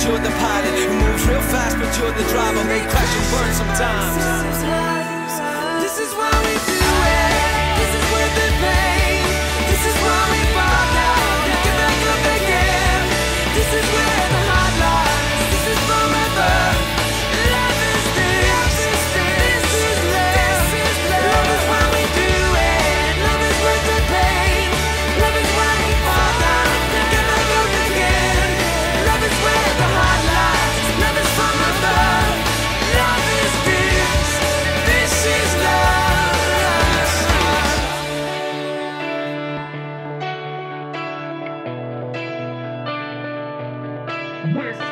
you're the pilot. Who moves real fast, but you're the driver. May crash and burn sometimes. This is why we do it. This is worth the pain. This is why we fall down. Get back up again. This is where the heart lies. This is forever. Love is this. This is love. Love is why we do it. Love is worth the pain. Love is why we fall down. Get back up again. Love is where the heart lies. Love is from above. Love is this. This is love. Yes.